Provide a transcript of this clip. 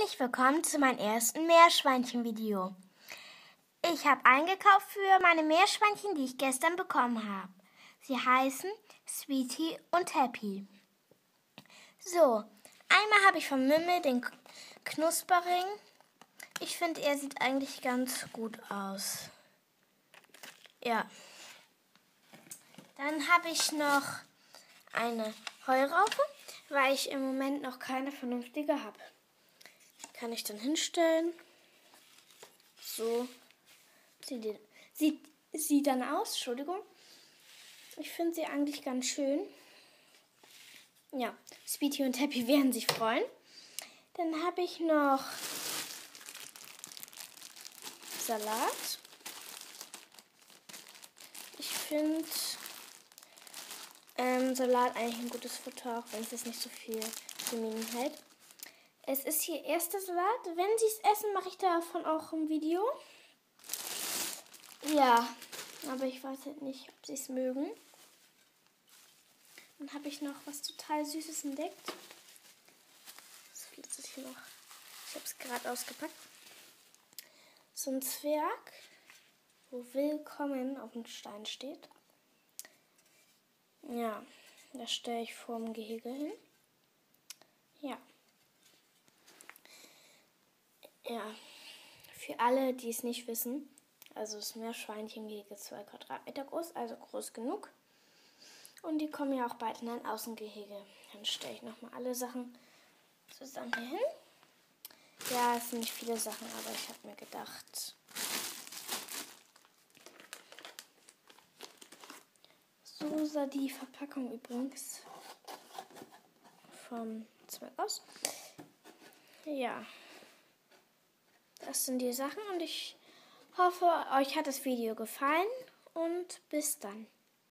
Herzlich willkommen zu meinem ersten Meerschweinchen-Video. Ich habe eingekauft für meine Meerschweinchen, die ich gestern bekommen habe. Sie heißen Sweetie und Happy. So, einmal habe ich von Mimmel den Knusperring. Ich finde, er sieht eigentlich ganz gut aus. Ja. Dann habe ich noch eine Heuraufe, weil ich im Moment noch keine vernünftige habe. Kann ich dann hinstellen. So sieht sie dann aus. Entschuldigung. Ich finde sie eigentlich ganz schön. Ja, Sweetie und Happy werden sich freuen. Dann habe ich noch Salat. Ich finde Salat eigentlich ein gutes Futter, auch wenn es jetzt nicht so viel Vitaminen hält. Es ist hier erster Salat. Wenn sie es essen, mache ich davon auch ein Video. Ja, aber ich weiß halt nicht, ob sie es mögen. Dann habe ich noch was total Süßes entdeckt. Das flitzert hier noch. Ich habe es gerade ausgepackt. So ein Zwerg, wo Willkommen auf dem Stein steht. Ja, das stelle ich vor dem Gehege hin. Ja. Ja, für alle, die es nicht wissen, also das Meerschweinchengehege ist 2 Quadratmeter groß, also groß genug. Und die kommen ja auch bald in ein Außengehege. Dann stelle ich nochmal alle Sachen zusammen hier hin. Ja, es sind nicht viele Sachen, aber ich habe mir gedacht, so sah die Verpackung übrigens vom Zwerg aus. Ja. Das sind die Sachen und ich hoffe, euch hat das Video gefallen und bis dann.